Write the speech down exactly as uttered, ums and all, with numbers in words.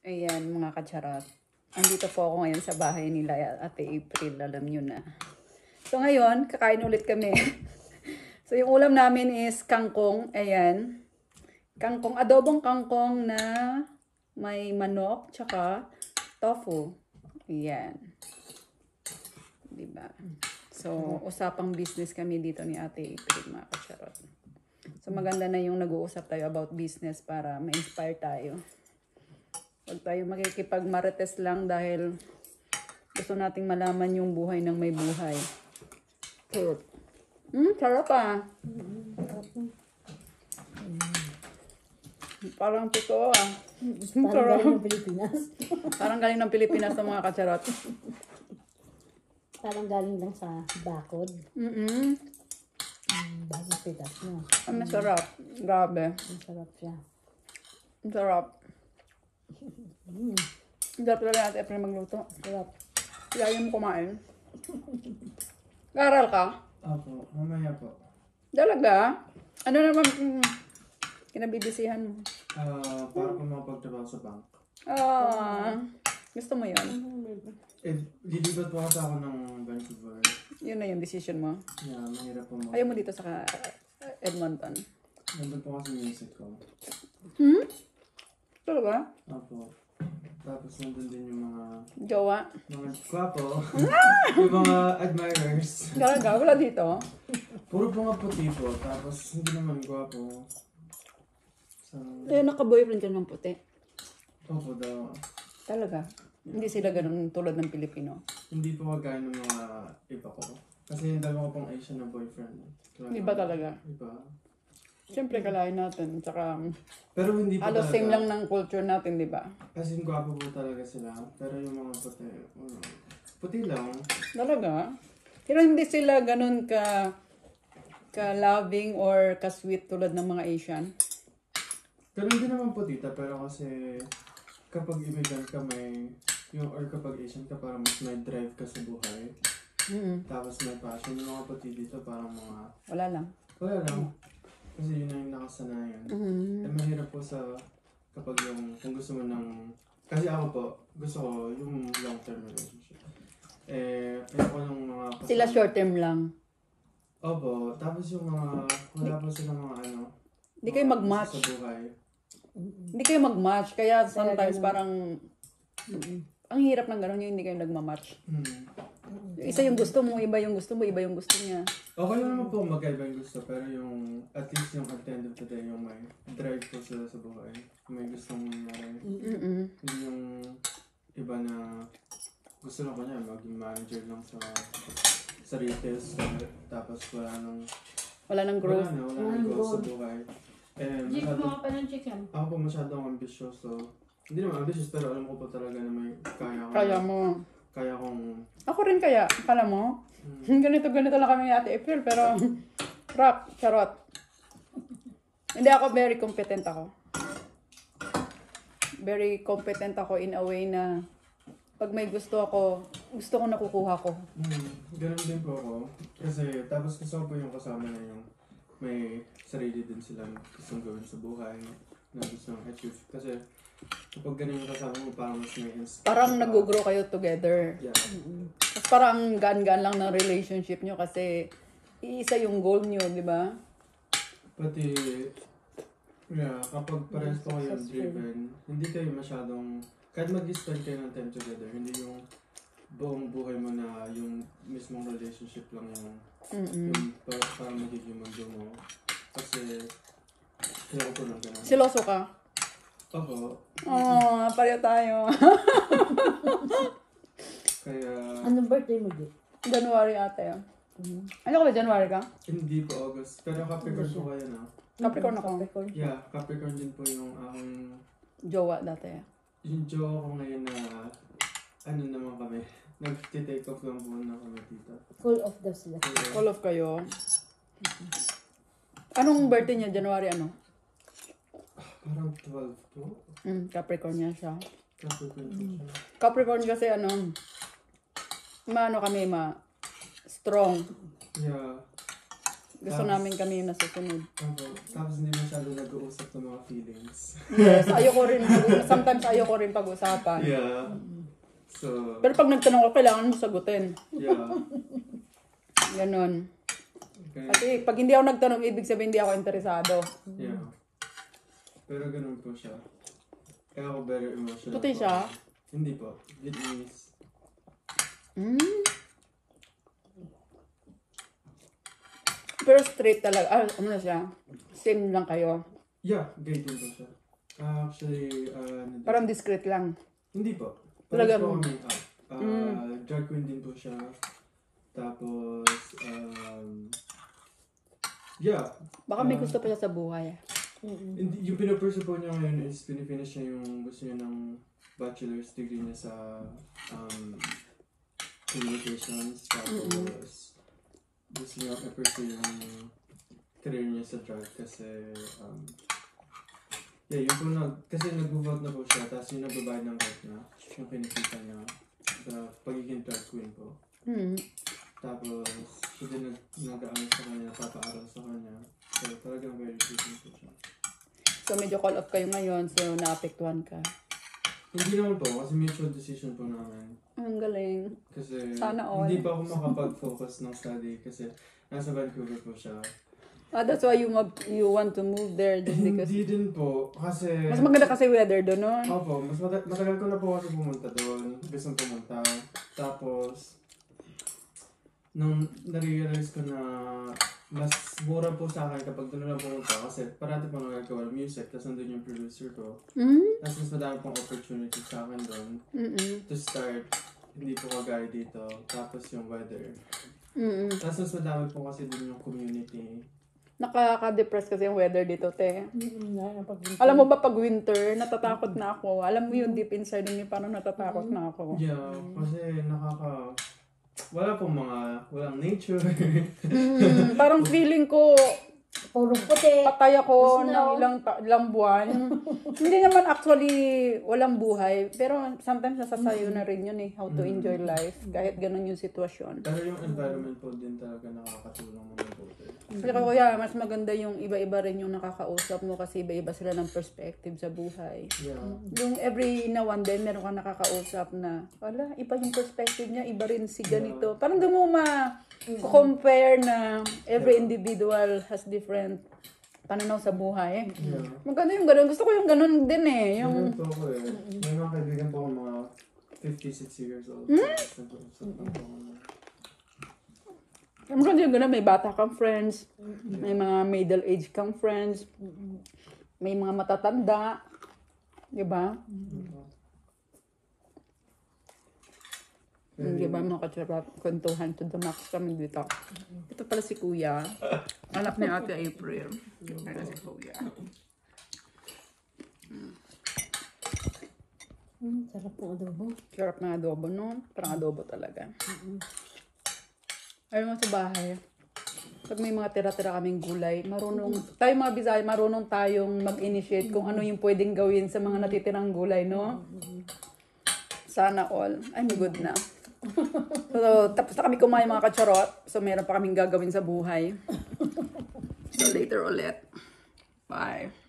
Ayan mga kacharat. Andito po ako ngayon sa bahay nila Ate April. Alam nyo na. So ngayon, kakain ulit kami. So yung ulam namin is kangkong. Ayan. Kangkong, adobong kangkong na may manok, tsaka tofu. Ayan. Diba? So, usapang business kami dito ni Ate April, mga kacharat. So maganda na yung nag-uusap tayo about business para ma-inspire tayo. Huwag tayo makikipag-marites lang dahil gusto nating malaman yung buhay ng may buhay. Sarap. Hmm, sarap ah. Parang totoo ah. Parang galing ng Pilipinas. Parang galing ng Pilipinas ng mga katsarot. Parang galing lang sa bakod. Mm-mm. Mm, bagong pitas mo. Ang masarap. Grabe. Masarap siya. Ang sarap. Mm, Ang sarap talaga natin April magluto. sarap. Kaya mo kumain. Nag-aral ka? Opo, mamaya po. Talaga? Ano naman mm, kinabibisihan mo? Ah, para po makapagtrabaho sa bank. Ah, gusto mo yun? Eh, lilipat po kasi ako ng Vancouver. Yun na yung decision mo. Yeah, mahirap po mo. Ayaw mo dito sa ka- Edmonton. Nandun po kasi music ko. Hmm? Talaga? Opo. Tapos nandun din yung mga, Jowa? mga kwapo. Yung mga admirers. Talaga? Wala dito? Puro po nga puti po. Tapos hindi naman kwapo. So, Eh, naka-boyfriend ka ng puti. opo daw. Talaga? Hindi sila ganun tulad ng Pilipino. Hindi po kagaya ng mga iba ko. Kasi yung dalawa ko pong Asian na boyfriend. Iba talaga. Iba. Siyempre, kalahin natin. Tsaka, Pero hindi po halos talaga. same lang ng culture natin, di ba? As in, gwapo po talaga sila. Pero yung mga puti, ano, puti lang. Talaga? Pero hindi sila ganun ka ka-loving or ka-sweet tulad ng mga Asian. Pero hindi naman putita, pero kasi kapag immigrant ka may, yung, or kapag Asian ka, parang mas may drive ka sa buhay. Mm. Tapos may passion. Yung mga puti dito, parang mga, Wala lang. wala lang. Kasi yun na yung nakasanayan. Mm. Eh, mahirap po sa, kapag yung, kung gusto mo ng, kasi ako po, gusto ko yung long-term relationship. Eh, ayoko ng mga kasama. Sila short term lang. Opo, tapos yung mga, wala po sila mga ano, Hindi kayo mga mag-match. gusto sa buhay. Hindi kayo mag-match. Kaya sometimes ganun. parang, ang hirap ng ganun yung hindi kayo nagmamatch. Hmm. Yung isa yung gusto mo, iba yung gusto mo, iba yung gusto niya. Okay lang naman po magkaiba yung gusto, pero yung, at least yung at the end of the day, yung may drive po sila sa buhay. May gustong mangyari. Mm-mm. Hindi yung iba na gusto lang ko niya, maging manager lang sa sa retail store, tapos wala nang, Wala nang growth. wala na, wala Walang nang growth sa growth. buhay. Eh, Jeep masyado, mga pa ng chicken. ako po masyadong ambitious, so, hindi naman ambitious, pero alam ko po talaga na may kaya ko. Kaya mo. Kaya kong, Ako rin kaya. Kala mo? Ganito, ganito lang kami ni Ate April, pero rap, charot. Hindi ako very competent ako. Very competent ako in a way na pag may gusto ako, gusto ko nakukuha ko. hmm, ganun din po ako. Kasi, tapos gusto ko po yung kasama na yung may sarili din silang gustong gawin sa buhay, na gustong achieve. Kasi, kapag ganun yung kasama mo, parang mas may inspire. Parang nag-grow kayo together. Yeah. Tapos parang gaan-gaan lang ng relationship nyo kasi iisa yung goal nyo, di ba? Pati, yeah, kapag parehas po kayo driven, hindi kayo masyadong, kahit mag-spend kayo ng time together, hindi yung buong buhay mo na yung mismong relationship lang yung, Mm-mm. yung para, para magiging mundo mo. Kasi, kaya ko po lang ganun. Siloso ka? Opo, Oh, pareho tayo. kaya, Anong birthday mo, Jeep? January ate. Ano ka ba, January ka? hindi po August, pero Capricorn po kayo na. Capricorn ako. Capricorn. Yeah, Capricorn din po yung aking, Jowa dati. yung jowa ko ngayon na, ano naman kami, nag-take off lang po na kami dito. Full of the sila. Kaya, All of kayo. Anong birthday niya? January ano? parang twelve po. Mm, Capricorn niya siya. Capricorn po siya. Capricorn kasi ano, maano kami ma strong. Yeah. Gusto Tapos- namin kami yung nasusunod. Opo. Tapos hindi masyado nag-uusap ng mga feelings. Yes, ayoko rin. Sometimes ayoko rin pag-usapan. Yeah. So, Pero pag nagtanong ko, kailangan mo sagutin. yeah. Ganon. Okay. Kasi pag hindi ako nagtanong, ibig sabihin hindi ako interesado. Yeah. Pero ganun po siya. Kaya ako very emotional. Puti po. siya? Hindi po. Vietnamese. Mm. Pero straight talaga. Ah, ano na siya? Same lang kayo. Yeah, gay din po siya. Ah, actually, uh, ano din- Parang discreet lang. hindi po. Talaga Parang po mo? kami up. Ah, drag queen din po siya. Tapos, um, yeah. Baka may Ah, gusto pa siya sa buhay. Hindi, yung pinapursu po niya ngayon is pinifinish niya yung gusto niya ng bachelor's degree niya sa um, communications. Tapos, gusto niya i-pursue yung career niya sa drag kasi um, yeah, yun po na, kasi nag-vote na po siya, tapos yung nagbabayad ng vote niya, yung kinikita niya sa pagiging drag queen po. Hmm. Tapos, siya din nag, nag-aaral sa kanya, papaaral sa kanya. So, talagang very different po siya. So medyo call off kayo ngayon, so naapektuhan ka. Hindi naman po, kasi mutual decision po namin. Ang galing. Kasi Sana all. hindi pa ako makapag-focus ng study kasi nasa Vancouver po siya. Ah, that's why you, mag, you want to move there just because... Hindi din po, kasi... Mas maganda kasi weather doon, no? Opo, mas mata- matagal ko na po kasi pumunta doon. Gusto kong pumunta. Tapos, nung na-realize ko na mas mura po sa akin kapag doon na lang pumunta kasi parati po nagagawa ng music tapos nandun yung producer ko. Mm? Tapos mas madami pong opportunity sa akin doon Mm-mm. to start. Hindi po kagaya dito. Tapos yung weather. Mm-mm. Tapos mas madami po kasi din yung community. Nakaka-depress kasi yung weather dito, te. Mm, na, pag Alam mo ba pag winter, natatakot na ako. Alam mo yung deep inside me, parang natatakot na ako. Yeah, kasi nakaka... Wala pong mga... Walang nature. Mm, parang feeling ko, puro puti. patay ako Snow. ng ilang, ta- ilang buwan. Hindi naman actually walang buhay. Pero sometimes nasasayo na rin yun eh. How to enjoy life. Kahit ganun yung sitwasyon. Pero yung environment po din talaga nakakatulong ng mabuti. Kasi kuya, mas maganda yung iba-iba rin yung nakakausap mo kasi iba-iba sila ng perspective sa buhay. Yeah. Yung every now and then, meron kang nakakausap na, wala, iba yung perspective niya, iba rin si ganito. Parang doon mo ma-compare na every individual has different pananaw sa buhay. Yeah. Maganda yung ganun. Gusto ko yung ganun din eh. Yung, Ganun po ako eh. May mga kaibigan po ako mga fifty-six years old. Hmm? yung maganda yung ganun. May bata kang friends. May mga middle age kang friends. May mga matatanda. Diba? Hindi ba mga katsarap, kwentuhan to the max kami dito. Ito pala si Kuya. Anak ni Ate April. Ito pala si Kuya. Mm, sarap po adobo. Sarap ng adobo, no? Parang adobo talaga. Ayun mo sa bahay. Pag may mga tira-tira kaming gulay, marunong, tayo mga Bisaya, marunong tayong mag-initiate kung ano yung pwedeng gawin sa mga natitirang gulay, no? Sana all. I'm good na. So, tapos na kami kumain mga katsarot. So, meron pa kaming gagawin sa buhay. So, later ulit. Bye.